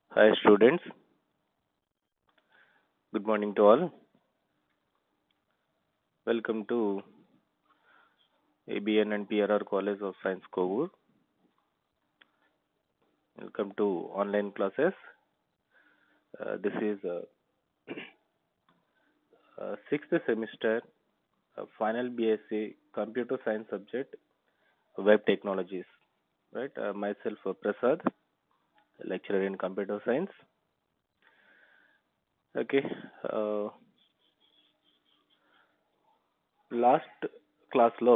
Hi students, good morning to all. Welcome to ABN and PRR College of Science Kovur. Welcome to online classes. This is sixth semester final BSc Computer Science subject Web Technologies. Right, myself Prasad, lecturer in Computer Science. Okay, uh, last class లో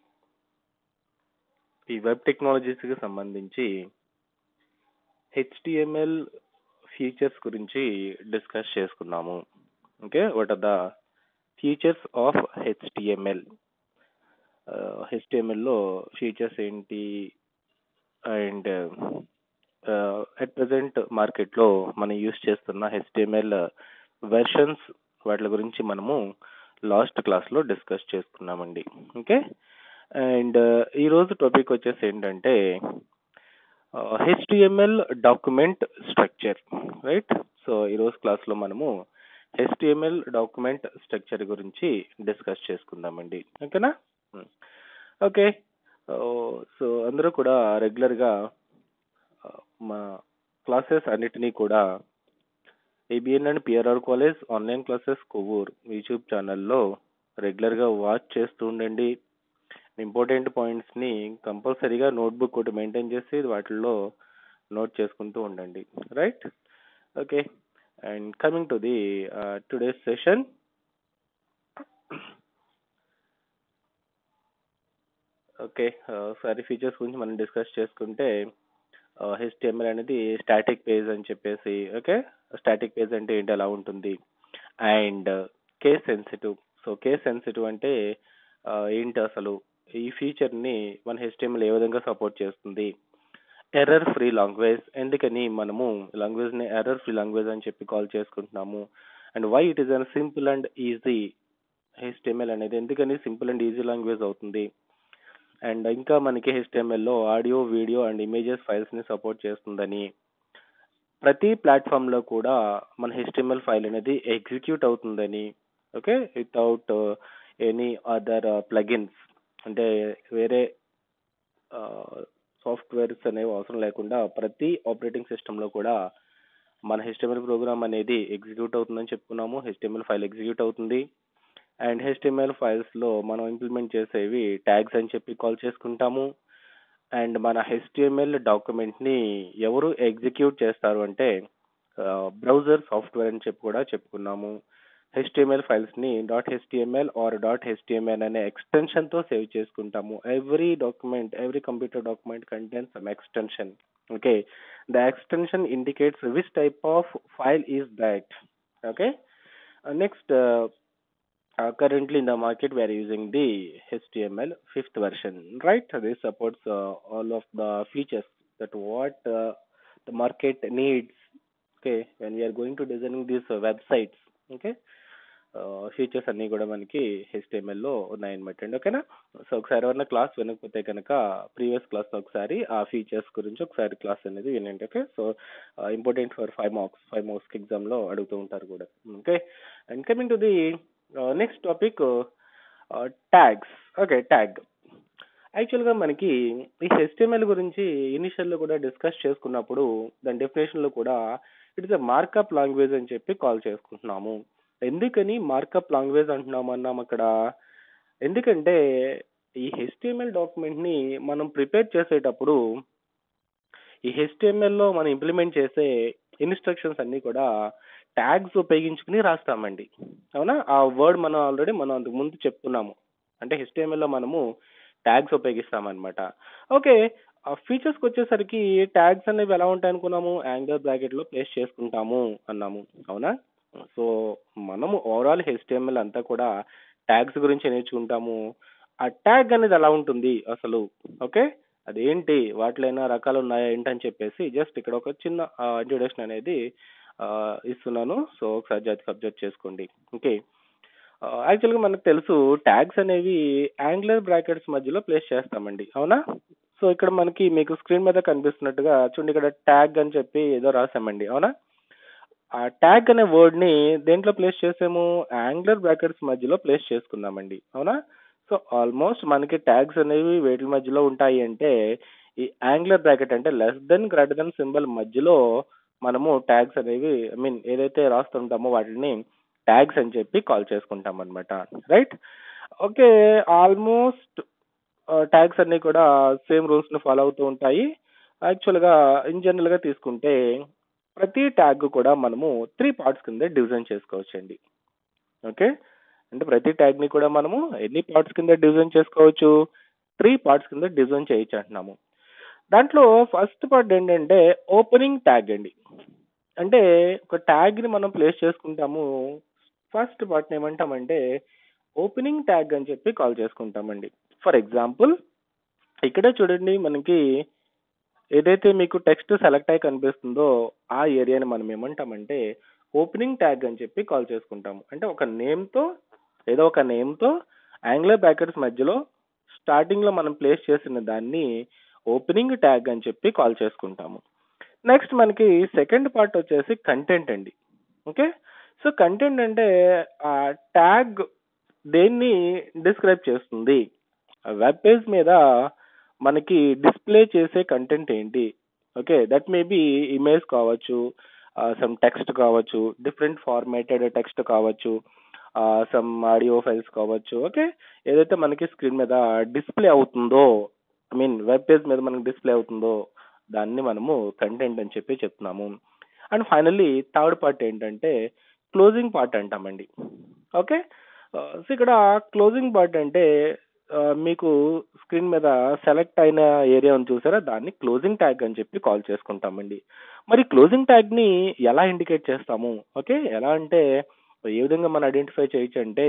ఈ web టెక్నాలజీస్కి సంబంధించి HTML features గురించి discuss చేసుకున్నాము. Okay, what are the features of HTML? హెచ్టిఎంఎల్లో features ఏంటి? And at present మార్కెట్లో మనం యూస్ చేస్తున్న హెచ్టిఎంఎల్ వెర్షన్స్ వాటి గురించి మనము లాస్ట్ క్లాస్లో డిస్కస్ చేసుకున్నామండి. ఓకే, అండ్ ఈరోజు టాపిక్ వచ్చేసి ఏంటంటే HTML document structure. Right, so ఈరోజు క్లాస్లో మనము హెచ్టిఎంఎల్ డాక్యుమెంట్ స్ట్రక్చర్ గురించి డిస్కస్ చేసుకుందామండి. ఓకేనా? ఓకే, సో అందరూ కూడా రెగ్యులర్గా మా క్లాసెస్ అన్నిటినీ కూడా ABN and PRR college online classes Kovvur YouTube ఛానల్లో రెగ్యులర్గా వాచ్ చేస్తూ ఉండండి. ఇంపార్టెంట్ పాయింట్స్ని కంపల్సరీగా నోట్బుక్ ఒకటి మెయింటైన్ చేసి వాటిల్లో నోట్ చేసుకుంటూ ఉండండి. Right, okay, and coming to the today's session. Okay, sorry features గురించి మనం డిస్కస్ చేసుకుంటే హెచ్టిఎంఎల్ అనేది స్టాటిక్ పేజ్ అని చెప్పేసి, ఓకే, స్టాటిక్ పేజ్ అంటే ఏంటి, ఎలా ఉంటుంది, and case sensitive. So case sensitive అంటే ఏంటి అసలు, ఈ ఫీచర్ని మన హెచ్టిఎంఎల్ ఏ విధంగా సపోర్ట్ చేస్తుంది, ఎర్రర్ ఫ్రీ లాంగ్వేజ్, ఎందుకని మనము లాంగ్వేజ్ని ఎర్రర్ ఫ్రీ లాంగ్వేజ్ అని చెప్పి కాల్ చేసుకుంటున్నాము, and why it is an simple and easy. HTML అనేది ఎందుకని సింపుల్ అండ్ ఈజీ లాంగ్వేజ్ అవుతుంది, అండ్ ఇంకా మనకి హెచ్టిఎంఎల్లో ఆడియో, వీడియో అండ్ ఇమేజెస్ ఫైల్స్ని సపోర్ట్ చేస్తుందని, ప్రతి ప్లాట్ఫామ్లో కూడా మన హెచ్టిఎంఎల్ ఫైల్ అనేది ఎగ్జిక్యూట్ అవుతుందని, okay, without any other plugins, అంటే వేరే సాఫ్ట్వేర్స్ అనేవి అవసరం లేకుండా ప్రతి ఆపరేటింగ్ సిస్టంలో కూడా మన హెచ్టిఎంఎల్ ప్రోగ్రామ్ అనేది ఎగ్జిక్యూట్ అవుతుందని చెప్పుకున్నాము. హెచ్టిఎంఎల్ ఫైల్ ఎగ్జిక్యూట్ అవుతుంది, అండ్ హెచ్టిఎంఎల్ ఫైల్స్లో మనం ఇంప్లిమెంట్ చేసేవి ట్యాగ్స్ అని చెప్పి కాల్ చేసుకుంటాము. అండ్ మన హెచ్టిఎంఎల్ డాక్యుమెంట్ని ఎవరు ఎగ్జిక్యూట్ చేస్తారు అంటే బ్రౌజర్ సాఫ్ట్వేర్ అని చెప్పి కూడా చెప్పుకున్నాము. హెచ్టిఎంఎల్ ఫైల్స్ని .html ఆర్ .html అనే ఎక్స్టెన్షన్తో సేవ్ చేసుకుంటాము. Every document, every computer document contains some extension. Okay, the extension indicates which type of file is that. Okay, next, currently in the market we are using the HTML 5th version, right? This supports all of the features that what the market needs. Okay, when we are going to designing these websites, okay, features అన్నీ కూడా మనకి హెచ్టిఎంఎల్లో ఉన్నాయన్నమాట అండి. ఓకేనా? So ఒకసారి ఎవరైనా class వినకపోతే కనుక ప్రీవియస్ క్లాస్ ఒకసారి ఆ ఫీచర్స్ గురించి ఒకసారి క్లాస్ అనేది వినండి. ఓకే, సో ఇంపార్టెంట్ ఫర్ 5 మార్క్స్కి ఎగ్జామ్లో అడుగుతూ ఉంటారు కూడా. Okay, and coming to the next topic, tags. Okay, tag యాక్చువల్గా మనకి ఈ హెచ్టిఎంఎల్ గురించి ఇనిషియల్లో కూడా డిస్కస్ చేసుకున్నప్పుడు దాని డెఫినేషన్లో కూడా it is a markup language అని చెప్పి కాల్ చేసుకుంటున్నాము. ఎందుకని మార్కప్ లాంగ్వేజ్ అంటున్నాము అన్నాం అక్కడ? ఎందుకంటే ఈ హెచ్టిఎంఎల్ డాక్యుమెంట్ని మనం ప్రిపేర్ చేసేటప్పుడు ఈ హెచ్టిఎంఎల్లో మనం ఇంప్లిమెంట్ చేసే ఇన్స్ట్రక్షన్స్ అన్నీ కూడా ట్యాగ్స్ ఉపయోగించుకుని రాస్తామండి. అవునా? ఆ వర్డ్ మనం ఆల్రెడీ అంతకు ముందు చెప్పుకున్నాము. అంటే హెచ్టిఎంఎల్లో మనము ట్యాగ్స్ ఉపయోగిస్తామన్నమాట. ఓకే, ఆ ఫీచర్స్కి వచ్చేసరికి ట్యాగ్స్ అనేవి ఎలా ఉంటాయి అనుకున్నాము? యాంగులర్ బ్రాకెట్లో ప్లేస్ చేసుకుంటాము అన్నాము. అవునా? సో మనము ఓవరాల్ హెచ్టిఎంఎల్ అంతా కూడా ట్యాగ్స్ గురించి నేర్చుకుంటాము. ఆ ట్యాగ్ అనేది ఎలా ఉంటుంది అసలు, ఓకే, అదేంటి, వాటిలో ఏమైనా రకాలు ఉన్నాయా ఏంటని చెప్పేసి జస్ట్ ఇక్కడ ఒక చిన్న ఇంట్రొడక్షన్ అనేది ఇస్తున్నాను. సో ఒకసారి జాతికి అబ్జర్వ్ చేసుకోండి. ఓకే, యాక్చువల్గా మనకు తెలుసు ట్యాగ్స్ అనేవి యాంగులర్ బ్రాకెట్స్ మధ్యలో ప్లేస్ చేస్తామండి. అవునా? సో ఇక్కడ మనకి మీకు స్క్రీన్ మీద కనిపిస్తున్నట్టుగా చూడండి, ఇక్కడ ట్యాగ్ అని చెప్పి ఏదో రాసామండి, అవునా? ఆ ట్యాగ్ అనే వర్డ్ ని దేంట్లో ప్లేస్ చేసాము? యాంగులర్ బ్రాకెట్స్ మధ్యలో ప్లేస్ చేసుకున్నామండి, అవునా? సో ఆల్మోస్ట్ మనకి ట్యాగ్స్ అనేవి వేటి మధ్యలో ఉంటాయి అంటే ఈ యాంగులర్ బ్రాకెట్ అంటే less than greater than symbol మధ్యలో మనము ట్యాగ్స్ అనేవి, ఐ మీన్ ఏదైతే రాస్తుంటామో వాటిని ట్యాగ్స్ అని చెప్పి కాల్ చేసుకుంటాం అనమాట, రైట్? ఓకే. ఆల్మోస్ట్ ట్యాగ్స్ అన్ని కూడా సేమ్ రూల్స్ ని ఫాలో అవుతూ ఉంటాయి. యాక్చువల్ గా ఇన్ జనరల్ గా తీసుకుంటే ప్రతి ట్యాగ్ కూడా మనము 3 పార్ట్స్ కింద డివిజన్ చేసుకోవచ్చండి. ఓకే. అంటే ప్రతి ట్యాగ్ ని కూడా మనము ఎన్ని పార్ట్స్ కింద డివిజన్ చేసుకోవచ్చు? 3 పార్ట్స్ కింద డివిజన్ చేయొచ్చు అంటున్నాము. దాంట్లో ఫస్ట్ పార్ట్ ఏంటంటే ఓపెనింగ్ ట్యాగ్ అండి. అంటే ఒక ట్యాగ్ ని మనం ప్లేస్ చేసుకుంటాము. ఫస్ట్ పార్ట్ ఏమంటామంటే ఓపెనింగ్ ట్యాగ్ అని చెప్పి కాల్ చేసుకుంటామండి. ఫర్ ఎగ్జాంపుల్ ఇక్కడే చూడండి, మనకి ఏదైతే మీకు టెక్స్ట్ సెలెక్ట్ అయి కనిపిస్తుందో ఆ ఏరియాని మనం ఏమంటామంటే ఓపెనింగ్ ట్యాగ్ అని చెప్పి కాల్ చేసుకుంటాము. అంటే ఒక నేమ్ తో, ఏదో ఒక నేమ్ తో యాంగులర్ బ్రాకెట్స్ మధ్యలో స్టార్టింగ్ లో మనం ప్లేస్ చేసిన దాన్ని ఓపెనింగ్ ట్యాగ్ అని చెప్పి కాల్ చేసుకుంటాము. నెక్స్ట్ మనకి సెకండ్ పార్ట్ వచ్చేసి కంటెంట్ అండి. ఓకే. సో కంటెంట్ అంటే ఆ ట్యాగ్ దేన్ని డిస్క్రైబ్ చేస్తుంది, వెబ్ పేజ్ మీద మనకి డిస్ప్లే చేసే కంటెంట్ ఏంటి? Okay, that may be image కావచ్చు, సమ్ టెక్స్ట్ కావచ్చు, డిఫరెంట్ ఫార్మాటెడ్ టెక్స్ట్ కావచ్చు, సమ్ ఆడియో ఫైల్స్ కావచ్చు. ఓకే, ఏదైతే మనకి స్క్రీన్ మీద డిస్ప్లే అవుతుందో, ఐ మీన్ వెబ్ పేజ్ మీద మనకి డిస్ప్లే అవుతుందో దాన్ని మనము కంటెంట్ అని చెప్పి చెప్తున్నాము. అండ్ ఫైనల్లీ థర్డ్ పార్ట్ ఏంటంటే క్లోజింగ్ పార్ట్ అంటామండి. ఓకే. సో ఇక్కడ క్లోజింగ్ పార్ట్ అంటే మీకు స్క్రీన్ మీద సెలెక్ట్ అయిన ఏరియా ఉంది చూసారా, దాన్ని క్లోజింగ్ ట్యాగ్ అని చెప్పి కాల్ చేసుకుంటామండి. మరి క్లోజింగ్ ట్యాగ్ ని ఎలా ఇండికేట్ చేస్తాము? ఓకే, ఎలా అంటే ఏ విధంగా మనం ఐడెంటిఫై చేయొచ్చు అంటే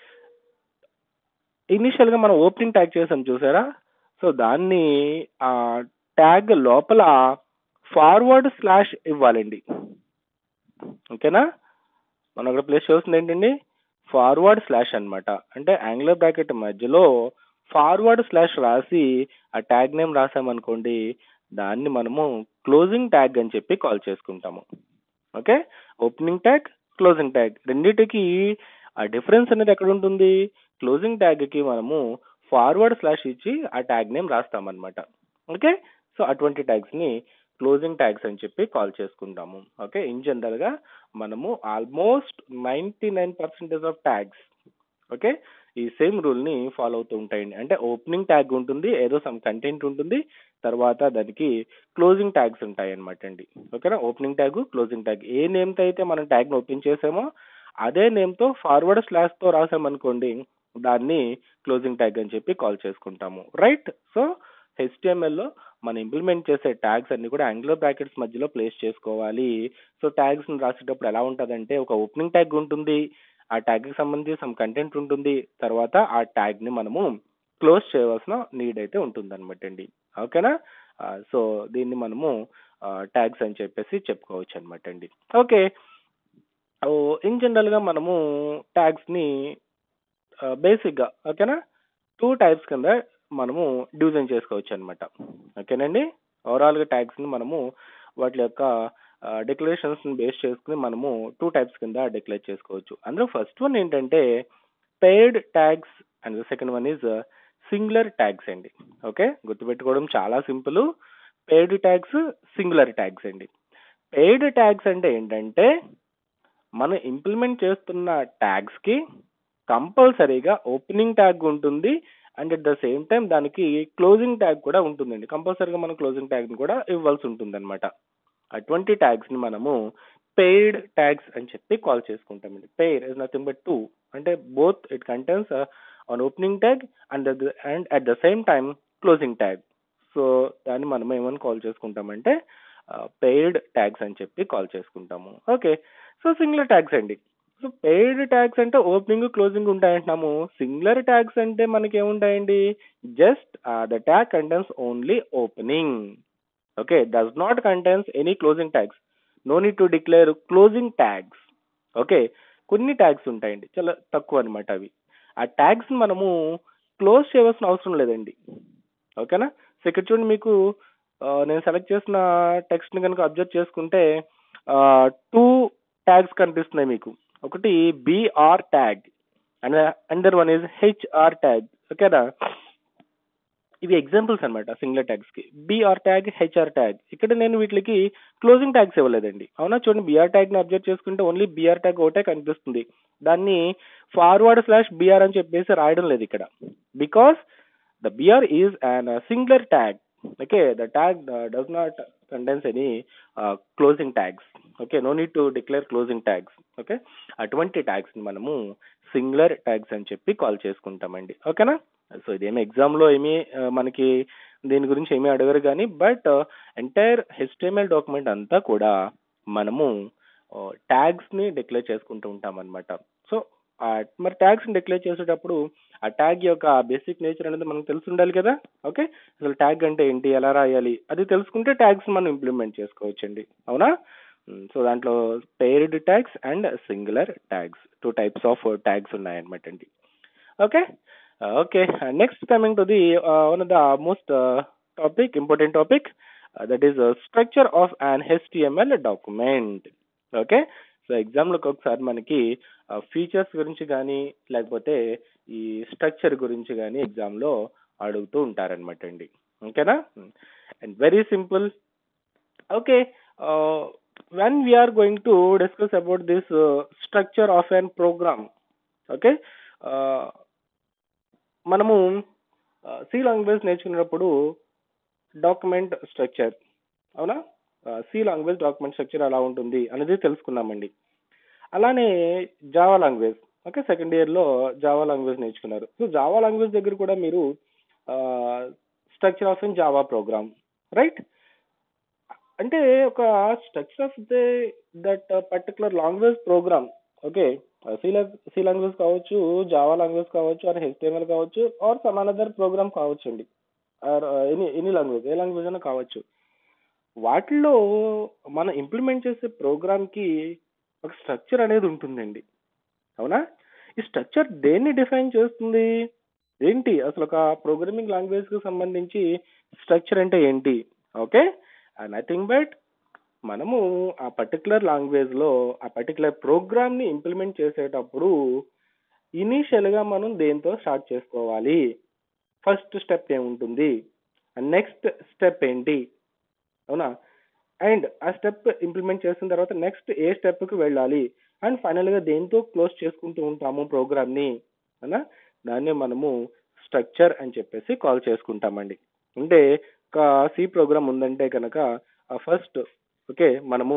ఇనిషియల్ గా మనం ఓపెనింగ్ ట్యాగ్ చేసాం చూసారా, సో దాన్ని ఆ ట్యాగ్ లోపల ఫార్వర్డ్ స్లాష్ ఇవ్వాలండి. ఓకేనా? మనం ఇక్కడ ప్లేస్ చేస్తుంది ఏంటండి? ఫార్వర్డ్ స్లాష్ అన్నమాట. అంటే యాంగులర్ బ్రాకెట్ మధ్యలో ఫార్వర్డ్ స్లాష్ రాసి ఆ ట్యాగ్ నేమ్ రాసామనుకోండి, దాన్ని మనము క్లోజింగ్ ట్యాగ్ అని చెప్పి కాల్ చేసుకుంటాము. Okay. Opening tag, closing tag రెండిటికి ఆ డిఫరెన్స్ అనేది ఎక్కడ ఉంటుంది? క్లోజింగ్ ట్యాగ్ కి మనము ఫార్వర్డ్ స్లాష్ ఇచ్చి ఆ ట్యాగ్ నేమ్ రాస్తామన్నమాట. ఓకే. సో అటువంటి ట్యాగ్స్ ని క్లోజింగ్ ట్యాగ్స్ అని చెప్పి కాల్ చేసుకుంటాము. ఓకే, ఇన్ జనరల్ గా మనము ఆల్మోస్ట్ 99% ఆఫ్ ట్యాగ్స్ ఓకే ఈ సేమ్ రూల్ ని ఫాలో అవుతూ ఉంటాయండి. అంటే ఓపెనింగ్ ట్యాగ్ ఉంటుంది, ఏదో సమ్ కంటెంట్ ఉంటుంది, తర్వాత దానికి క్లోజింగ్ ట్యాగ్స్ ఉంటాయి అనమాట అండి. ఓకేనా? ఓపెనింగ్ ట్యాగ్, క్లోజింగ్ ట్యాగ్ ఏ నేమ్ తో అయితే మనం ట్యాగ్ ని ఓపెన్ చేసామో అదే నేమ్ తో ఫార్వర్డ్ స్లాష్ తో రాసామనుకోండి, దాన్ని క్లోజింగ్ ట్యాగ్ అని చెప్పి కాల్ చేసుకుంటాము, రైట్? సో HTML లో మనం ఇంప్లిమెంట్ చేసే ట్యాగ్స్ అన్ని కూడా యాంగులర్ బ్రాకెట్స్ మధ్యలో ప్లేస్ చేసుకోవాలి. సో ట్యాగ్స్ ని రాసేటప్పుడు ఎలా ఉంటదంటే ఒక ఓపెనింగ్ ట్యాగ్ ఉంటుంది, ఆ ట్యాగ్ కి సంబంధించి సమ్ కంటెంట్ ఉంటుంది, తర్వాత ఆ ట్యాగ్ ని మనము క్లోజ్ చేయవలసిన నీడ్ అయితే ఉంటుంది అనమాట అండి. ఓకేనా? సో దీన్ని మనము ట్యాగ్స్ అని చెప్పేసి చెప్పుకోవచ్చు అనమాట అండి. ఓకే. ఇన్ జనరల్ గా మనము ట్యాగ్స్ ని బేసిక్ గా ఓకేనా 2 టైప్స్ కింద మనము డివిజన్ చేసుకోవచ్చు అనమాట. ఓకేనండి? ఓవరాల్ గా ట్యాగ్స్ ని మనము వాటి యొక్క డిక్లరేషన్స్ ని బేస్ చేసుకుని మనము 2 టైప్స్ కింద డిక్లేర్ చేసుకోవచ్చు. అందులో ఫస్ట్ వన్ ఏంటంటే paired tags and second one is singular tags అండి. ఓకే, గుర్తుపెట్టుకోవడం చాలా simple. Paired tags, singular tags అండి. పెయిడ్ ట్యాగ్స్ అంటే ఏంటంటే మనం ఇంప్లిమెంట్ చేస్తున్న ట్యాగ్స్ కి కంపల్సరీగా ఓపెనింగ్ ట్యాగ్ ఉంటుంది and at the same time దానికి క్లోజింగ్ ట్యాగ్ కూడా ఉంటుందండి. కంపల్సరీగా మనం క్లోజింగ్ ట్యాగ్ ని కూడా ఇవ్వాల్సి ఉంటుంది అనమాట. అటువంటి ట్యాగ్స్ ని మనము పెయిడ్ ట్యాగ్స్ అని చెప్పి కాల్ చేసుకుంటామండి. Pair is nothing but two, అంటే both it contains an opening tag and at the same time closing tag. So దాన్ని మనం ఏమని కాల్ చేసుకుంటామంటే పెయిడ్ ట్యాగ్స్ అని చెప్పి కాల్ చేసుకుంటాము. ఓకే. సో సింగులర్ ట్యాగ్స్ అండి. సో పెయిడ్ ట్యాగ్స్ అంటే ఓపెనింగ్ క్లోజింగ్ ఉంటాయంటున్నాము. సింగులర్ ట్యాగ్స్ అంటే మనకి ఏముంటాయండి? Just the tag contains only opening. Okay, does not contains any closing tags. No need to declare closing tags. Okay, కొన్ని tags ఉంటాయండి, చాలా తక్కువ అనమాట అవి. ఆ ట్యాగ్స్ మనము క్లోజ్ చేయవలసిన అవసరం లేదండి. ఓకేనా? సో ఇక్కడ చూడండి మీకు నేను సెలెక్ట్ చేసిన టెక్స్ట్ని కనుక అబ్జర్వ్ చేసుకుంటే టూ ట్యాగ్స్ కనిపిస్తున్నాయి మీకు. ఒకటి BR tag and another one is HR tag. ఓకేనా, ఇవి ఎగ్జాంపుల్స్ అనమాట సింగులర్ ట్యాగ్స్ కి. BR tag, HR tag. ఇక్కడ నేను వీటికి క్లోజింగ్ ట్యాగ్స్ ఇవ్వలేదండి. అవునా, చూడండి బిఆర్ ట్యాగ్ ని అబ్జర్వ్ చేసుకుంటే ఓన్లీ బిఆర్ ట్యాగ్ ఒకటే కనిపిస్తుంది. దాన్ని ఫార్వర్డ్ స్లాష్ బిఆర్ అని చెప్పేసి రాయడం లేదు ఇక్కడ. Because the BR is an singular tag. Okay, the tag does not contains any closing tags. Okay, no need to declare closing tags. Okay, అటువంటి ట్యాగ్స్ ని మనము సింగులర్ ట్యాగ్స్ అని చెప్పి కాల్ చేసుకుంటామండి. ఓకేనా, సో ఇదేమి ఎగ్జామ్ లో ఏమి మనకి దీని గురించి ఏమీ అడగరు కానీ, బట్ ఎంటైర్ హెచ్టిఎంఎల్ డాక్యుమెంట్ అంతా కూడా మనము ట్యాగ్స్ ని డిక్లేర్ చేసుకుంటూ ఉంటాం అనమాట. సో మరి ట్యాగ్స్ ని డిక్లేర్ చేసేటప్పుడు ఆ ట్యాగ్ యొక్క బేసిక్ నేచర్ అనేది మనకు తెలిసి ఉండాలి కదా. ఓకే, అసలు ట్యాగ్ అంటే ఏంటి, ఎలా రాయాలి, అది తెలుసుకుంటే ట్యాగ్స్ మనం ఇంప్లిమెంట్ చేసుకోవచ్చండి. అవునా, సో దాంట్లో paired tags and singular tags, two types of tags ఉన్నాయన్నమాట అండి. Okay, okay. Next, coming to the one of the most important topic, that is structure of an HTML document. Okay, so exam లోకి ఒకసారి మనకి features గురించి కానీ లేకపోతే ఈ structure గురించి కానీ ఎగ్జామ్ లో అడుగుతూ ఉంటారనమాట అండి. ఓకేనా, and very simple. Okay, when we are going to discuss about this structure of an program, okay, మనము సి లాంగ్వేజ్ నేర్చుకున్నప్పుడు డాక్యుమెంట్ స్ట్రక్చర్, అవునా, సి లాంగ్వేజ్ డాక్యుమెంట్ స్ట్రక్చర్ ఎలా ఉంటుంది అనేది తెలుసుకున్నామండి. అలానే జావా లాంగ్వేజ్, ఓకే, సెకండ్ ఇయర్లో జావా లాంగ్వేజ్ నేర్చుకున్నారు. సో జావా లాంగ్వేజ్ దగ్గర కూడా మీరు structure of an Java program, right, అంటే ఒక structure of that particular language program. Okay, C language కావచ్చు, జావా లాంగ్వేజ్ కావచ్చు, ఆర్ హెచ్టిఎంఎల్ కావచ్చు, ఆర్ సమ్ అనదర్ ప్రోగ్రామ్ కావచ్చు అండి, ఆర్ ఎనీ లాంగ్వేజ్, ఏ లాంగ్వేజ్ అయినా కావచ్చు. వాటిల్లో మనం ఇంప్లిమెంట్ చేసే ప్రోగ్రామ్ కి ఒక స్ట్రక్చర్ అనేది ఉంటుందండి. అవునా, ఈ స్ట్రక్చర్ దేన్ని డిఫైన్ చేస్తుంది, ఏంటి అసలు ఒక ప్రోగ్రామింగ్ లాంగ్వేజ్ కి సంబంధించి స్ట్రక్చర్ అంటే ఏంటి? ఓకే, నథింగ్ బట్ మనము ఆ పర్టికులర్ లాంగ్వేజ్ లో ఆ పర్టికులర్ ప్రోగ్రామ్ ని ఇంప్లిమెంట్ చేసేటప్పుడు ఇనీషియల్ గా మనం దేంతో స్టార్ట్ చేసుకోవాలి, ఫస్ట్ స్టెప్ ఏముంటుంది, నెక్స్ట్ స్టెప్ ఏంటి, అవునా, అండ్ ఆ స్టెప్ ఇంప్లిమెంట్ చేసిన తర్వాత నెక్స్ట్ ఏ స్టెప్ కి వెళ్ళాలి, అండ్ ఫైనల్ గా దేంతో క్లోజ్ చేసుకుంటూ ఉంటాము ప్రోగ్రామ్ ని, అవునా, దాన్ని మనము స్ట్రక్చర్ అని చెప్పేసి కాల్ చేసుకుంటామండి. అంటే ఒక సి ప్రోగ్రామ్ ఉందంటే కనుక ఫస్ట్ ఓకే మనము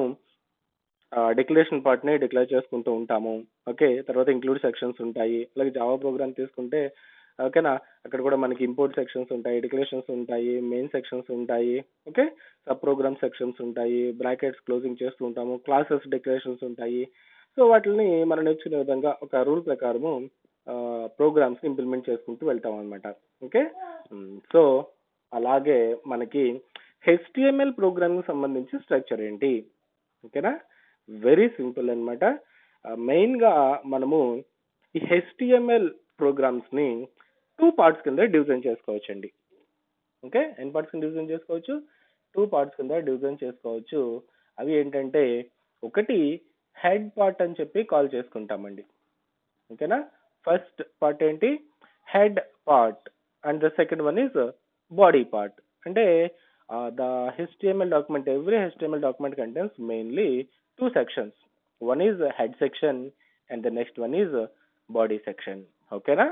డిక్లరేషన్ పార్ట్ ని డిక్లేర్ చేసుకుంటూ ఉంటాము. ఓకే, తర్వాత ఇంక్లూడ్ సెక్షన్స్ ఉంటాయి. అలాగే జావా ప్రోగ్రామ్ తీసుకుంటే ఓకేనా, అక్కడ కూడా మనకి ఇంపోర్ట్ సెక్షన్స్ ఉంటాయి, డిక్లరేషన్స్ ఉంటాయి, మెయిన్ సెక్షన్స్ ఉంటాయి, ఓకే, సబ్ ప్రోగ్రామ్ సెక్షన్స్ ఉంటాయి, బ్రాకెట్స్ క్లోజింగ్ చేస్తూ ఉంటాము, క్లాసెస్ డిక్లరేషన్స్ ఉంటాయి. సో వాటిని మనం నేర్చుకునే విధంగా ఒక రూల్ ప్రకారము ప్రోగ్రామ్స్ ఇంప్లిమెంట్ చేసుకుంటూ వెళ్తాం అనమాట. ఓకే, సో అలాగే మనకి హెచ్టిఎంఎల్ ప్రోగ్రామ్ కి సంబంధించి స్ట్రక్చర్ ఏంటి? ఓకేనా, వెరీ సింపుల్ అనమాట. మెయిన్ గా మనము ఈ హెచ్టిఎంఎల్ ప్రోగ్రామ్స్ ని టూ పార్ట్స్ కింద డివిజన్ చేసుకోవచ్చండి. ఓకే, ఎన్ని పార్ట్స్ కింద డివిజన్ చేసుకోవచ్చు? టూ పార్ట్స్ కింద డివిజన్ చేసుకోవచ్చు. అవి ఏంటంటే ఒకటి హెడ్ పార్ట్ అని చెప్పి కాల్ చేసుకుంటామండి. ఓకేనా, ఫస్ట్ పార్ట్ ఏంటి, head part, and the second one is body part. అంటే the HTML document, every HTML document contains mainly two sections. One is head section and the next one is body section. ఓకేనా,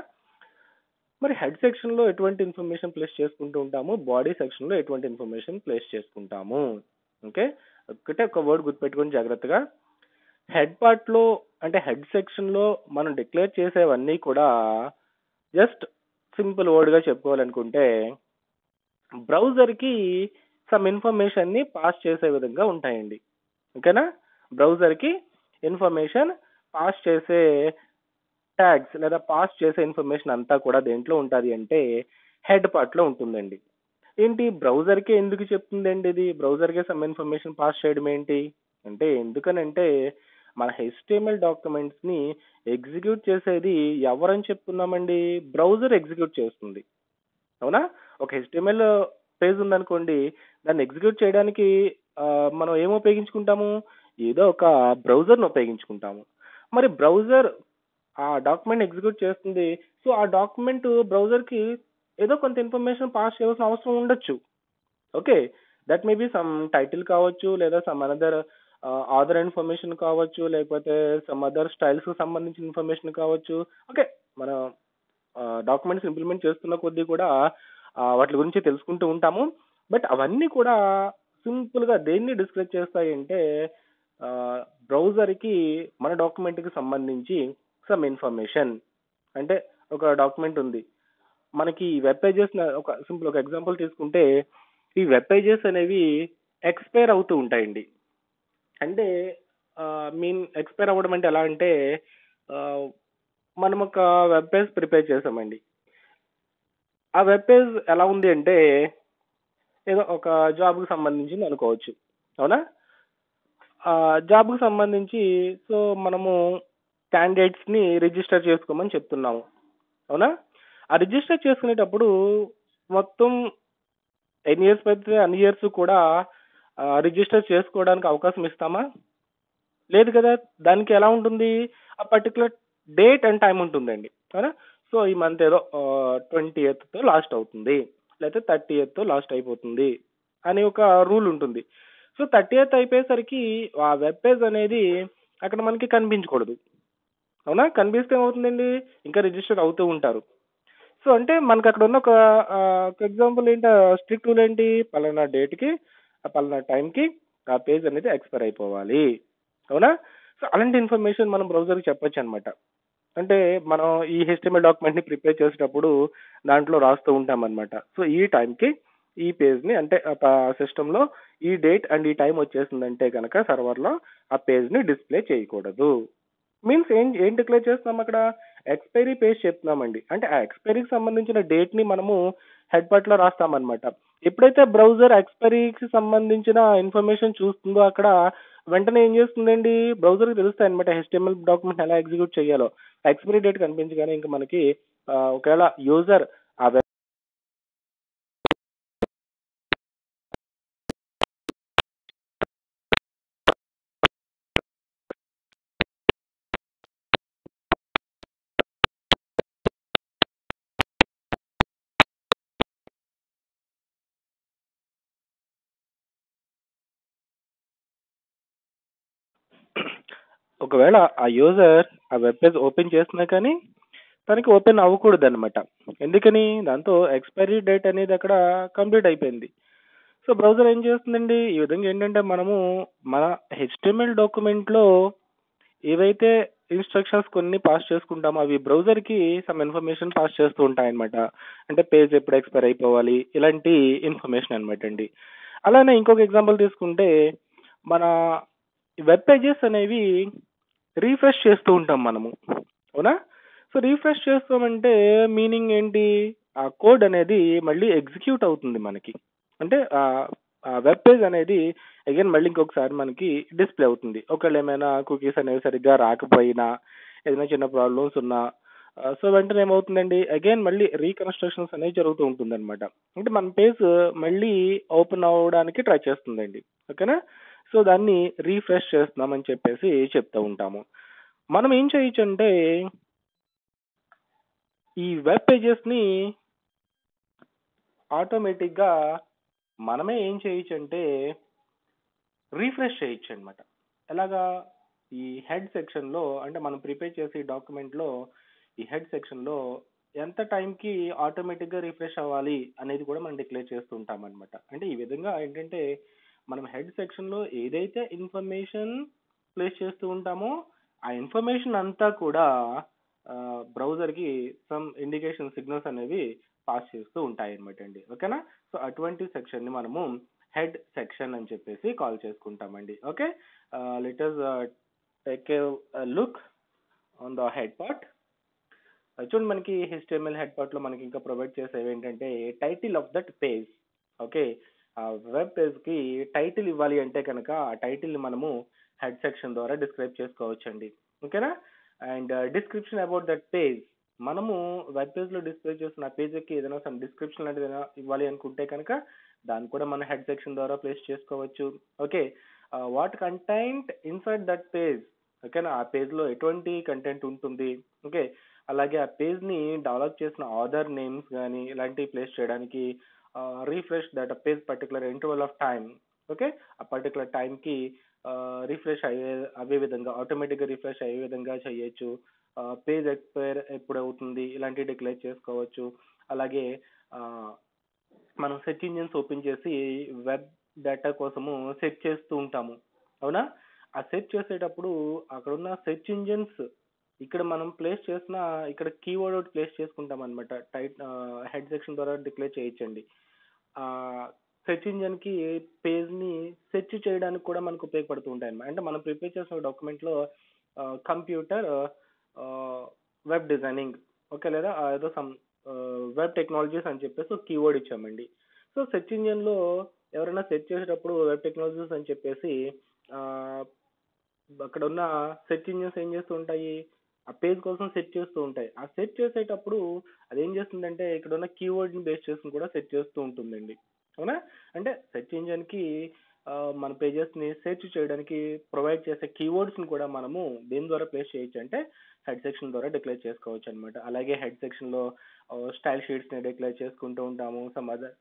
మరి head section లో ఎటువంటి information place చేసుకుంటూ ఉంటాము, body section లో ఎటువంటి information place చేసుకుంటాము. ఓకే, ఒకటే ఒక వర్డ్ గుర్తుపెట్టుకొని జాగ్రత్తగా, హెడ్ పార్ట్ లో అంటే హెడ్ సెక్షన్ లో మనం డిక్లేర్ చేసేవన్నీ కూడా జస్ట్ సింపుల్ వర్డ్ గా చెప్పుకోవాలనుకుంటే బ్రౌజర్ కి సమ్ ఇన్ఫర్మేషన్ ని పాస్ చేసే విధంగా ఉంటాయండి. ఓకేనా, బ్రౌజర్ కి ఇన్ఫర్మేషన్ పాస్ చేసే ట్యాగ్స్ లేదా పాస్ చేసే ఇన్ఫర్మేషన్ అంతా కూడా దేంట్లో ఉంటుంది అంటే హెడ్ పార్ట్ లో ఉంటుందండి. ఏంటి, బ్రౌజర్ కే ఎందుకు చెప్తుందండి ఇది, బ్రౌజర్ కే సమ్ ఇన్ఫర్మేషన్ పాస్ చేయడం ఏంటి అంటే, ఎందుకనంటే మన హెచ్టిఎంఎల్ డాక్యుమెంట్స్ ని ఎగ్జిక్యూట్ చేసేది ఎవరని చెప్తున్నామండి, బ్రౌజర్ ఎగ్జిక్యూట్ చేస్తుంది. అవునా, ఒక హెచ్టిఎంఎల్ పేజ్ ఉందనుకోండి, దాన్ని ఎగ్జిక్యూట్ చేయడానికి మనం ఏం ఉపయోగించుకుంటాము? ఏదో ఒక బ్రౌజర్‌ని ఉపయోగించుకుంటాము. మరి బ్రౌజర్ ఆ డాక్యుమెంట్ ఎగ్జిక్యూట్ చేస్తుంది. సో, ఆ డాక్యుమెంట్ బ్రౌజర్‌కి ఏదో కొంత ఇన్ఫర్మేషన్ పాస్ చేయాల్సిన అవసరం ఉండొచ్చు. Okay. That may be some title కావచ్చు, లేదా సమ్ అనదర్ ఆథర్ ఇన్ఫర్మేషన్ కావచ్చు, లేకపోతే సమ్ అదర్ స్టైల్స్‌కి సంబంధించిన ఇన్ఫర్మేషన్ కావచ్చు. ఓకే. మన డాక్యుమెంట్స్ ఇంప్లిమెంట్ చేస్తున్న కొద్దీ కూడా వాటి గురించి తెలుసుకుంటూ ఉంటాము. బట్ అవన్నీ కూడా సింపుల్‌గా దేన్ని డిస్క్రైబ్ చేస్తాయంటే బ్రౌజర్‌కి మన డాక్యుమెంట్‌కి సంబంధించి సమ్ ఇన్ఫర్మేషన్. అంటే ఒక డాక్యుమెంట్ ఉంది. మనకి వెబ్ పేజెస్ ఒక ఎగ్జాంపుల్ తీసుకుంటే ఈ వెబ్ పేజెస్ అనేవి ఎక్స్‌పైర్ అవుతూ ఉంటాయండి. అంటే ఎక్స్‌పైర్ అవ్వడం అంటే ఎలా అంటే ఆహ్, మనం ఒక వెబ్ పేజ్ ప్రిపేర్ చేసామండి. ఆ వెబ్ పేజ్ ఎలా ఉంది అంటే ఏదో ఒక జాబ్‌కి సంబంధించింది అనుకోవచ్చు. అవునా? జాబ్‌కి సంబంధించి సో, మనము క్యాండిడేట్స్‌ని రిజిస్టర్ చేసుకోమని చెప్తున్నాము. అవునా? ఆ రిజిస్టర్ చేసుకునేటప్పుడు మొత్తం ఎన్ని ఇయర్స్ పడితే అన్ని ఇయర్స్ కూడా రిజిస్టర్ చేసుకోవడానికి అవకాశం ఇస్తామా? లేదు కదా! దానికి ఎలా ఉంటుంది? ఆ పర్టిక్యులర్ డేట్ అండ్ టైమ్ ఉంటుందండి. అవునా? సో, ఈ మంత్ ఏదో 20థ్‌తో లాస్ట్ అవుతుంది. లేకపోతే 30థ్‌తో లాస్ట్ అయిపోతుంది అని ఒక రూల్ ఉంటుంది. సో, 30థ్ అయిపోయేసరికి ఆ వెబ్ పేజ్ అనేది అక్కడ మనకి కనిపించకూడదు. అవునా? కనిపిస్తే ఏమవుతుందండి? ఇంకా రిజిస్టర్ అవుతూ ఉంటారు. సో, అంటే మనకక్కడ ఉన్న ఒక ఎగ్జాంపుల్ ఏంటి స్ట్రిక్ట్ రూల్ ఏంటి? పలానా డేట్‌కి, పలానా టైంకి ఆ పేజ్ అనేది ఎక్స్‌పైర్ అయిపోవాలి. అవునా? సో, అలాంటి ఇన్ఫర్మేషన్ మనం బ్రౌజర్‌కి చెప్పొచ్చనమాట. అంటే మనం ఈ హెచ్టీఎంఎల్ డాక్యుమెంట్‌ని ప్రిపేర్ చేసేటప్పుడు దాంట్లో రాస్తూ ఉంటామనమాట. సో, ఈ టైంకి ఈ పేజ్‌ని అంటే సిస్టమ్‌లో ఈ డేట్ అండ్ ఈ టైమ్ వచ్చేసిందంటే గనక సర్వర్‌లో ఆ పేజ్‌ని డిస్‌ప్లే చేయకూడదు. మీన్స్ ఏం డిక్లేర్ చేస్తున్నాం అక్కడ? ఎక్స్‌పైరీ పేజ్ చెప్తున్నామండి. అంటే ఆ ఎక్స్‌పైరీకి సంబంధించిన డేట్‌ని మనము హెడ్ పార్ట్‌లో రాస్తామనమాట. ఎప్పుడైతే బ్రౌజర్ ఎక్స్‌పైరీకి సంబంధించిన ఇన్ఫర్మేషన్ చూస్తుందో అక్కడ వెంటనే ఏం చేస్తుందండి? బ్రౌజర్‌కి తెలుస్తాయన్నమాట హెచ్టీఎంఎల్ డాక్యుమెంట్ ఎలా ఎగ్జిక్యూట్ చేయాలో. ఎక్స్‌పైరీ డేట్ కనిపించగానే ఇంక మనకి ఒకవేళ యూజర్ ఆ వెబ్ ఒకవేళ ఆ యూజర్ ఆ వెబ్ పేజ్ ఓపెన్ చేసినా కానీ తనకి ఓపెన్ అవ్వకూడదన్నమాట. ఎందుకని? దాంతో ఎక్స్‌పైరీ డేట్ అనేది అక్కడ కంప్లీట్ అయిపోయింది. సో, బ్రౌజర్ ఏం చేస్తుందండి? ఈ విధంగా ఏంటంటే మనము మన హెచ్టీఎంఎల్ డాక్యుమెంట్‌లో ఏవైతే ఇన్‌స్ట్రక్షన్స్ కొన్ని పాస్ చేసుకుంటామో అవి బ్రౌజర్‌కి సమ్ ఇన్ఫర్మేషన్ పాస్ చేస్తూ ఉంటాయన్నమాట. అంటే పేజ్ ఎప్పుడు ఎక్స్‌పైర్ అయిపోవాలి ఇలాంటి ఇన్ఫర్మేషన్ అన్నమాట అండి. అలానే ఇంకొక ఎగ్జాంపుల్ తీసుకుంటే మన వెబ్ పేజెస్ అనేవి రిఫ్రెష్ చేస్తూ ఉంటాం మనము. అవునా? సో, రిఫ్రెష్ చేస్తామంటే మీనింగ్ ఏంటి? ఆ కోడ్ అనేది మళ్ళీ ఎగ్జిక్యూట్ అవుతుంది మనకి. అంటే ఆ వెబ్ పేజ్ అనేది అగైన్ మళ్ళీ ఇంకొకసారి మనకి డిస్‌ప్లే అవుతుంది. ఒకవేళ ఏమైనా కుకీస్ అనేవి సరిగ్గా రాకపోయినా, ఏదైనా చిన్న ప్రాబ్లమ్స్ ఉన్నా సో, వెంటనే ఏమవుతుందండి అగైన్ మళ్ళీ రీకన్‌స్ట్రక్షన్స్ అనేవి జరుగుతూ ఉంటుందన్నమాట. అంటే మన పేజ్ మళ్ళీ ఓపెన్ అవ్వడానికి ట్రై చేస్తుందండి. ఓకేనా? సో, దాన్ని రిఫ్రెష్ చేస్తున్నామని చెప్పేసి చెప్తూ ఉంటాము. మనం ఏం చేయొచ్చంటే ఈ వెబ్ పేజెస్‌ని ఆటోమేటిక్‌గా మనమే ఏం చేయొచ్చంటే రిఫ్రెష్ చేయొచ్చనమాట. ఎలాగా? ఈ హెడ్ సెక్షన్‌లో అంటే మనం ప్రిపేర్ చేసే డాక్యుమెంట్‌లో ఈ హెడ్ సెక్షన్‌లో ఎంత టైంకి ఆటోమేటిక్‌గా రిఫ్రెష్ అవ్వాలి అనేది కూడా మనం డిక్లేర్ చేస్తూ ఉంటామనమాట. అంటే ఈ విధంగా ఏంటంటే మనం హెడ్ సెక్షన్‌లో ఏదైతే ఇన్ఫర్మేషన్ ప్లేస్ చేస్తూ ఉంటామో ఆ ఇన్ఫర్మేషన్ అంతా కూడా బ్రౌజర్‌కి సమ్ ఇండికేషన్ సిగ్నల్స్ అనేవి పాస్ చేస్తూ ఉంటాయన్నమాట అండి. ఓకేనా? సో, అటువంటి సెక్షన్‌ని మనము హెడ్ సెక్షన్ అని చెప్పేసి కాల్ చేసుకుంటామండి. Okay. Let us take a look on the head part. చూడండి మనకి హెచ్టీఎంఎల్ హెడ్ పార్ట్ లో మనకి ఇంకా ప్రొవైడ్ చేసేవి ఏంటంటే title of that page. Okay. ఆ వెబ్ పేజ్ కి టైటిల్ ఇవ్వాలి అంటే కనుక ఆ టైటిల్ ని మనము హెడ్ సెక్షన్ ద్వారా డిస్క్రైబ్ చేసుకోవచ్చండి. ఓకేనా? And description about that page. మనము వెబ్ పేజ్ లో డిస్ప్లే చేస్తున్న పేజ్ కి ఏదైనా సమ్ డిస్క్రిప్షన్ లాంటిది ఏదైనా ఇవ్వాలి అనుకుంటే కనుక దాన్ని కూడా మన హెడ్ సెక్షన్ ద్వారా ప్లేస్ చేసుకోవచ్చు. Okay, what content inside that page, ఓకేనా, ఆ పేజ్ లో ఎటువంటి కంటెంట్ ఉంటుంది. ఓకే, అలాగే ఆ పేజ్ ని డెవలప్ చేసిన ఆథర్ నేమ్స్ కానీ ఇలాంటివి ప్లేస్ చేయడానికి refresh that page particular interval of time. Okay, ఆ పర్టికులర్ టైం కి రిఫ్రెష్ అయ్యే విధంగా ఆటోమేటిక్ గా రిఫ్రెష్ అయ్యే విధంగా చేయొచ్చు. పేజ్ ఎక్స్పైర్ ఎప్పుడు అవుతుంది ఇలాంటివి డిక్లేర్ చేసుకోవచ్చు. అలాగే ఆ, మనం సెర్చ్ ఇంజిన్స్ ఓపెన్ చేసి వెబ్ డేటా కోసము సెర్చ్ చేస్తూ ఉంటాము, అవునా. ఆ సెర్చ్ చేసేటప్పుడు అక్కడ ఉన్న సెర్చ్ ఇంజిన్స్ ఇక్కడ మనం ప్లేస్ చేసిన ఇక్కడ కీవర్డ్ ఒకటి ప్లేస్ చేసుకుంటాం అనమాట. హెడ్ సెక్షన్ ద్వారా డిక్లేర్ చేయొచ్చండి. ఆ సెర్చ్ ఇంజిన్ కి పేజ్ ని సెర్చ్ చేయడానికి కూడా మనకు ఉపయోగపడుతూ ఉంటాయి అన్నమాట. అంటే మనం ప్రిపేర్ చేసిన డాక్యుమెంట్ లో కంప్యూటర్ వెబ్ డిజైనింగ్, ఓకే, లేదా ఏదో సమ్ వెబ్ టెక్నాలజీస్ అని చెప్పేసి ఒక కీవర్డ్ ఇచ్చామండి. సో సెర్చ్ ఇంజిన్ లో ఎవరైనా సెర్చ్ చేసేటప్పుడు వెబ్ టెక్నాలజీస్ అని చెప్పేసి ఆ, అక్కడ ఉన్న సెర్చ్ ఇంజిన్స్ ఏం చేస్తూ ఉంటాయి, ఆ పేజ్ కోసం సెర్చ్ చేస్తూ ఉంటాయి. ఆ సెర్చ్ చేసేటప్పుడు అదేం చేస్తుందంటే ఇక్కడ ఉన్న కీవర్డ్ ని బేస్ చేసుకుని కూడా సెర్చ్ చేస్తూ ఉంటుందండి, అవునా. అంటే సెర్చ్ ఇంజిన్ కి మన పేజెస్ ని సెర్చ్ చేయడానికి ప్రొవైడ్ చేసే కీవర్డ్స్ ని కూడా మనము దేని ద్వారా ప్లేస్ చేయొచ్చు అంటే హెడ్ సెక్షన్ ద్వారా డిక్లేర్ చేసుకోవచ్చు అనమాట. అలాగే హెడ్ సెక్షన్ లో స్టైల్ షీట్స్ ని డిక్లేర్ చేసుకుంటూ ఉంటాము. Some other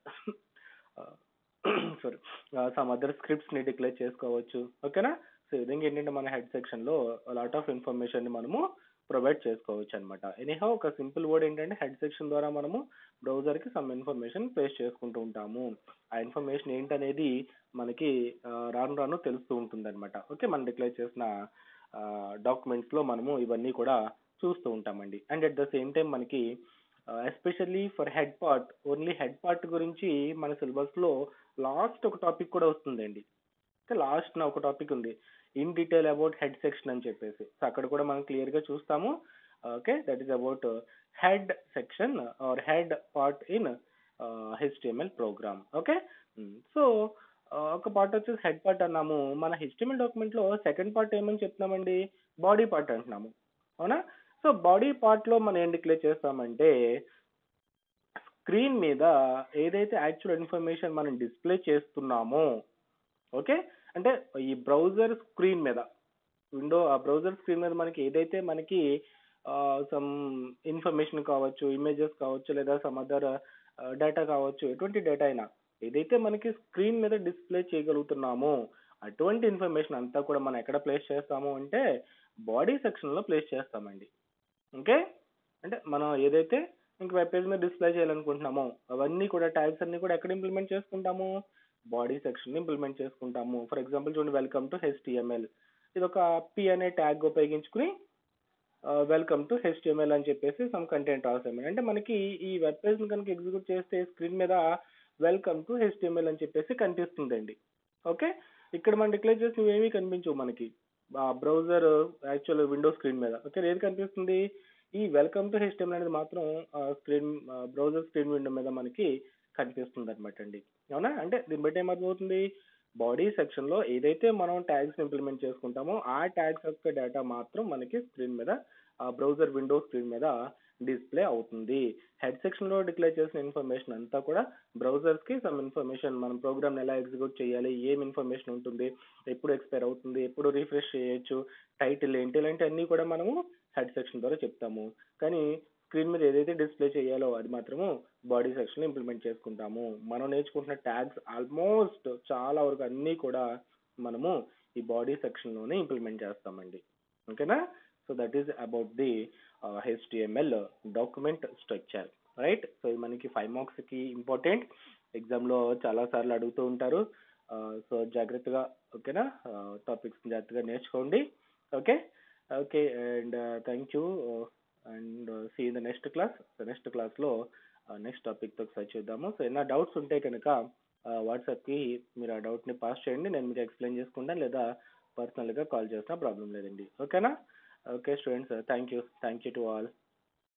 sorry some other scripts ని డిక్లేర్ చేసుకోవచ్చు, ఓకేనా. సో ఈ విధంగా ఏంటంటే మన హెడ్ సెక్షన్ లో లాట్ ఆఫ్ ఇన్ఫర్మేషన్ ని మనము ప్రొవైడ్ చేసుకోవచ్చు అనమాట. ఎనీహౌ ఒక సింపుల్ వర్డ్ ఏంటంటే హెడ్ సెక్షన్ ద్వారా మనము బ్రౌజర్ కి సమ్ ఇన్ఫర్మేషన్ ప్లేస్ చేసుకుంటూ ఉంటాము. ఆ ఇన్ఫర్మేషన్ ఏంటనేది మనకి రాను రాను తెలుస్తూ ఉంటుంది అనమాట. ఓకే, మనం డిక్లేర్ చేసిన డాక్యుమెంట్స్ లో మనము ఇవన్నీ కూడా చూస్తూ ఉంటామండి. And at the same time మనకి especially for head part, only head part గురించి మన సిలబస్ లో లాస్ట్ ఒక టాపిక్ కూడా వస్తుందండి. లాస్ట్ నా ఒక టాపిక్ ఉంది, in detail about head section అని చెప్పేసి. సో అక్కడ కూడా మనం క్లియర్ గా చూస్తాము. Okay, that is about head section or head part in HTML program. Okay, so ఒక పార్ట్ వచ్చేసి హెడ్ పార్ట్ అన్నాము. మన హెచ్టిఎంఎల్ డాక్యుమెంట్ లో సెకండ్ పార్ట్ ఏమని చెప్తున్నామండి, బాడీ పార్ట్ అంటున్నాము, అవునా. సో బాడీ పార్ట్ లో మనం ఏం డిక్లేర్ చేస్తామంటే స్క్రీన్ మీద ఏదైతే యాక్చువల్ ఇన్ఫర్మేషన్ మనం డిస్ప్లే చేస్తున్నామో, ఓకే, అంటే ఈ బ్రౌజర్ స్క్రీన్ మీద ఆ బ్రౌజర్ స్క్రీన్ మీద మనకి ఏదైతే మనకి సమ్ ఇన్ఫర్మేషన్ కావచ్చు, ఇమేజెస్ కావచ్చు, లేదా సమ్ అదర్ డేటా కావచ్చు, ఎటువంటి డేటా అయినా ఏదైతే మనకి స్క్రీన్ మీద డిస్ప్లే చేయగలుగుతున్నామో అటువంటి ఇన్ఫర్మేషన్ అంతా కూడా మనం ఎక్కడ ప్లేస్ చేస్తాము అంటే బాడీ సెక్షన్ లో ప్లేస్ చేస్తామండి. ఓకే, అంటే మనం ఏదైతే ఇంక వెబ్ పేజ్ మీద డిస్ప్లే చేయాలనుకుంటున్నామో అవన్నీ కూడా ట్యాగ్స్ అన్ని కూడా ఎక్కడ ఇంప్లిమెంట్ చేసుకుంటాము, బాడీ సెక్షన్ ఇంప్లిమెంట్ చేసుకుంటాము. ఫర్ ఎగ్జాంపుల్ చూడండి, వెల్కమ్ టు హెచ్టిఎంఎల్, ఇది ఒక పి అనే ట్యాగ్ ఉపయోగించుకుని వెల్కమ్ టు హెచ్టిఎంఎల్ అని చెప్పేసి సమ్ కంటెంట్ రాసాము. అంటే మనకి ఈ వెబ్ పేజ్ ని కనుక ఎగ్జిక్యూట్ చేస్తే స్క్రీన్ మీద వెల్కమ్ టు హెచ్టిఎంఎల్ అని చెప్పేసి కనిపిస్తుందండి. ఓకే, ఇక్కడ మనం డిక్లేర్ చేసినవి ఏమీ కనిపించవు మనకి బ్రౌజర్ యాక్చువల్ విండో స్క్రీన్ మీద. ఓకే, ఏది కనిపిస్తుంది, ఈ వెల్కమ్ టు హెచ్టిఎంఎల్ అనేది మాత్రం స్క్రీన్ బ్రౌజర్ స్క్రీన్ విండో మీద మనకి కనిపిస్తుంది అనమాట అండి, అవునా. అంటే దీన్ని బట్టి ఏమర్థమవుతుంది, బాడీ సెక్షన్ లో ఏదైతే మనం ట్యాగ్స్ ఇంప్లిమెంట్ చేసుకుంటామో ఆ ట్యాగ్స్ యొక్క డేటా మాత్రం మనకి స్క్రీన్ మీద బ్రౌజర్ విండో స్క్రీన్ మీద డిస్ప్లే అవుతుంది. హెడ్ సెక్షన్ లో డిక్లేర్ చేసిన ఇన్ఫర్మేషన్ అంతా కూడా బ్రౌజర్స్ కి సమ్ ఇన్ఫర్మేషన్, మనం ప్రోగ్రామ్ ఎలా ఎగ్జిక్యూట్ చేయాలి, ఏం ఇన్ఫర్మేషన్ ఉంటుంది, ఎప్పుడు ఎక్స్పైర్ అవుతుంది, ఎప్పుడు రిఫ్రెష్ చేయొచ్చు, టైటిల్ ఏంటి, ఇలాంటి అన్ని కూడా మనము హెడ్ సెక్షన్ ద్వారా చెప్తాము. కానీ స్క్రీన్ మీద ఏదైతే డిస్ప్లే చేయాలో అది మాత్రము బాడీ సెక్షన్ లో ఇంప్లిమెంట్ చేసుకుంటాము. మనం నేర్చుకుంటున్న ట్యాగ్స్ ఆల్మోస్ట్ చాలా వరకు అన్ని కూడా మనము ఈ బాడీ సెక్షన్ లోనే ఇంప్లిమెంట్ చేస్తామండి, ఓకేనా. So that is about the HTML document structure, right. So ఇది మనకి 5 మార్క్స్ కి ఇంపార్టెంట్, ఎగ్జామ్ లో చాలా సార్లు అడుగుతూ ఉంటారు. సో జాగ్రత్తగా, ఓకేనా, టాపిక్స్ జాగ్రత్తగా నేర్చుకోండి. Okay, okay, and thank you and see in the next class. Next class లో నెక్స్ట్ టాపిక్ తో ఒకసారి చూద్దాము. సో ఏమైనా డౌట్స్ ఉంటే కనుక వాట్సాప్ కి మీరు ఆ డౌట్ ని పాస్ చేయండి, నేను మీకు ఎక్స్ప్లెయిన్ చేసుకుంటాను, లేదా పర్సనల్ గా కాల్ చేసిన ప్రాబ్లం లేదండి, ఓకేనా. Okay students, thank you to all.